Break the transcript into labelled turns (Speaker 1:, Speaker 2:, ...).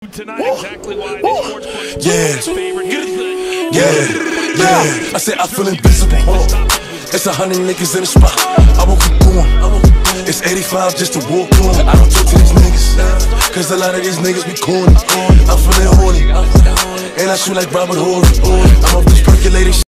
Speaker 1: Tonight, exactly why this sports book is favorite.
Speaker 2: Yeah. I said I feel invisible. It's 100 niggas in the spot. I won't keep going. It's 85 just to walk on. I don't talk to these niggas, cause a lot of these niggas be corny. I'm feeling horny, and I shoot like Robert Horry. I'm off this percolated shit.